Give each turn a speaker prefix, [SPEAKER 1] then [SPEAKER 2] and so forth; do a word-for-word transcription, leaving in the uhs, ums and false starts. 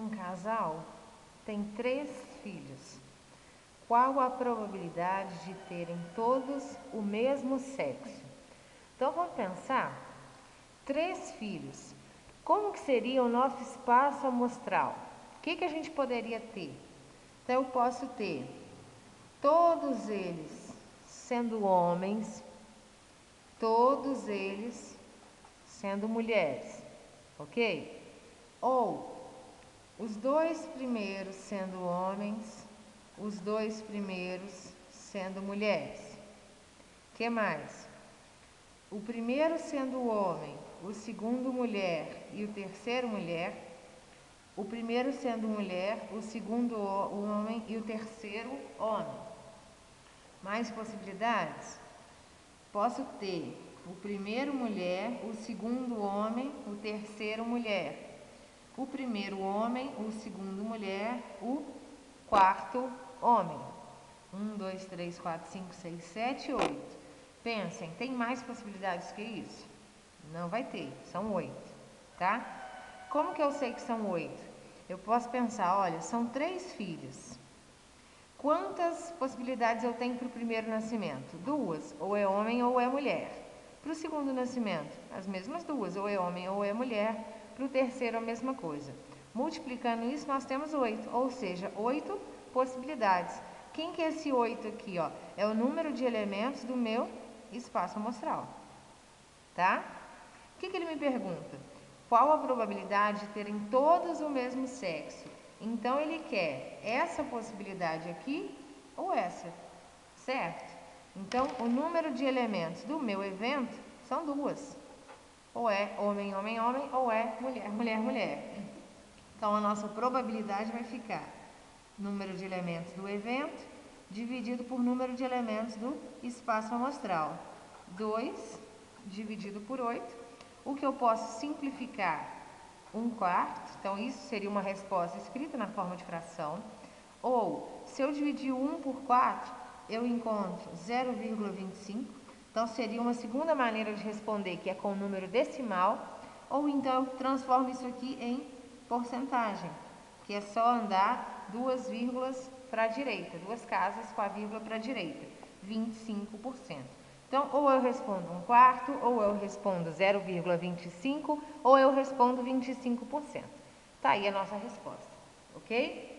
[SPEAKER 1] Um casal tem três filhos. Qual a probabilidade de terem todos o mesmo sexo? Então vamos pensar, três filhos. Como que seria o nosso espaço amostral? O que que a gente poderia ter? Então eu posso ter todos eles sendo homens, todos eles sendo mulheres, ok? Ou os dois primeiros sendo homens, os dois primeiros sendo mulheres. Que mais? O primeiro sendo homem, o segundo mulher e o terceiro mulher. O primeiro sendo mulher, o segundo homem e o terceiro homem. Mais possibilidades? Posso ter o primeiro mulher, o segundo homem, o terceiro mulher. O primeiro homem, o segundo mulher, o quarto homem. Um, dois, três, quatro, cinco, seis, sete, oito. Pensem, tem mais possibilidades que isso? Não vai ter, são oito, tá? Como que eu sei que são oito? Eu posso pensar, olha, são três filhos. Quantas possibilidades eu tenho para o primeiro nascimento? Duas, ou é homem ou é mulher. Para o segundo nascimento, as mesmas duas, ou é homem ou é mulher. Para o terceiro, a mesma coisa. Multiplicando isso, nós temos oito, ou seja, oito possibilidades. Quem que é esse oito aqui, ó? É o número de elementos do meu espaço amostral, tá? O que que ele me pergunta? Qual a probabilidade de terem todos o mesmo sexo? Então, ele quer essa possibilidade aqui ou essa, certo? Então, o número de elementos do meu evento são duas. Ou é homem, homem, homem, ou é mulher, mulher, mulher. Então, a nossa probabilidade vai ficar número de elementos do evento dividido por número de elementos do espaço amostral. dois dividido por oito. O que eu posso simplificar? um quarto. Então, isso seria uma resposta escrita na forma de fração. Ou, se eu dividir um por quatro, eu encontro zero vírgula vinte e cinco. Então, seria uma segunda maneira de responder, que é com o número decimal. Ou então, eu transformo isso aqui em porcentagem, que é só andar duas vírgulas para a direita, duas casas com a vírgula para a direita, vinte e cinco por cento. Então, ou eu respondo um quarto, ou eu respondo zero vírgula vinte e cinco, ou eu respondo vinte e cinco por cento. Tá aí a nossa resposta, ok?